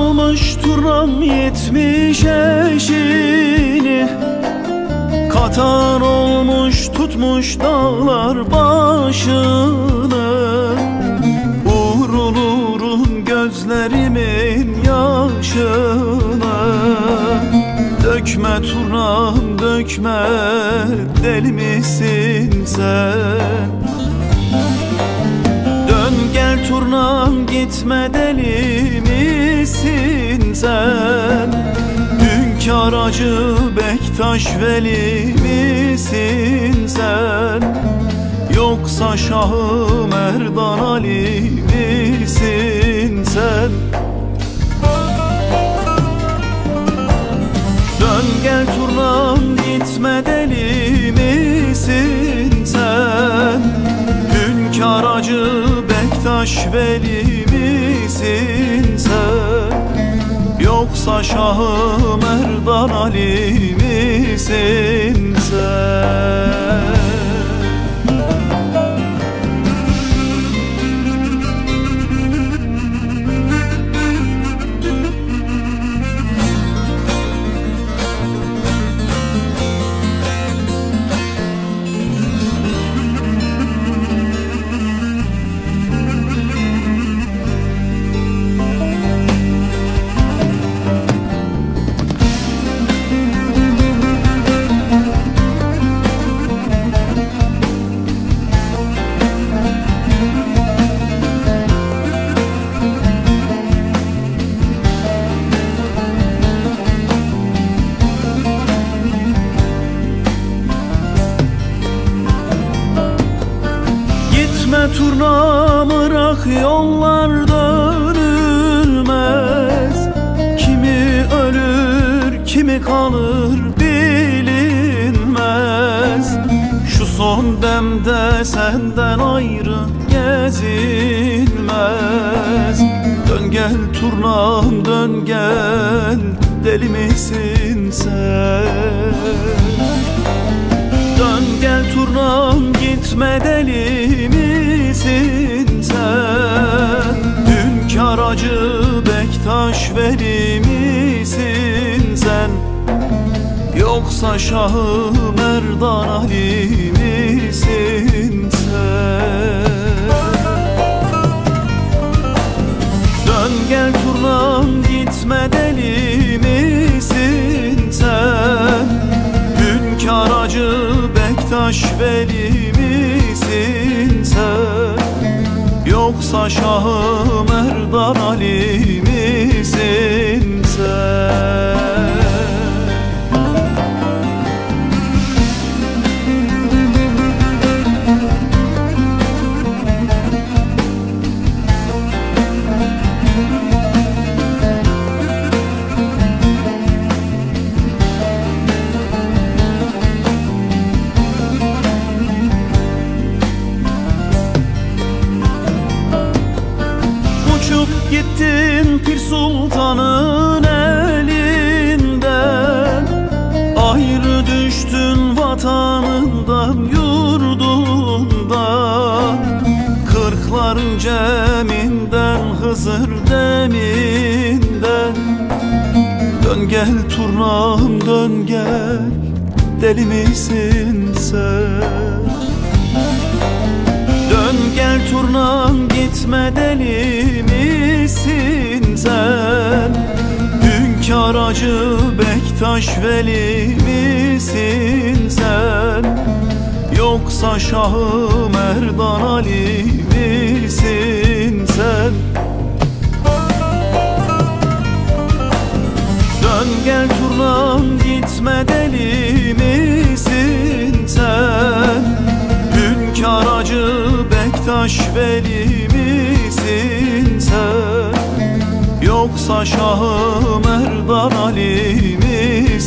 almış turnam 70 eşini, katar olmuş tutmuş dağlar başını. Vurulurum gözlerimin yaşına, dökme turnam dökme, deli misin sen? Dön gel turnam gitme, deli misin sen? Hünkâr Hacı Bektaş veli misin sen? Yoksa Şah-ı Merdan Ali misin sen? Dön gel turnam gitme, deli misin sen? Hünkâr Hacı Bektaş veli misin sen? Yoksa Şah-ı Merdan Ali misin sen? Turnam Irak yollar dönülmez, kimi ölür kimi kalır bilinmez. Şu son demde senden ayrı gezilmez. Dön gel turnam dön gel, deli misin sen? Dön gel turnam gitme, deli misin sen? Hünkâr Hacı Bektaş veli misin sen? Yoksa Şah-ı Merdan Ali misin sen? Dön gel turnam gitme, deli misin sen? Hünkâr Hacı Bektaş veli misin sen? Yoksa Şah-ı Merdan Ali misin sen? Gittin Pir Sultan'ın elinden, ayrı düştün vatanından yurdundan. Kırkların ceminden Hızır deminden. Dön gel turnam dön gel, deli misin sen? Dön gel turnam gitme, deli misin sen? Hünkâr Hacı Bektaş veli misin sen? Yoksa Şah-ı Merdan Ali misin sen? Dön gel turnam gitme, deli misin sen? Hünkâr Hacı Bektaş veli misin sen? Yoksa Şah-ı Merdan Ali misin?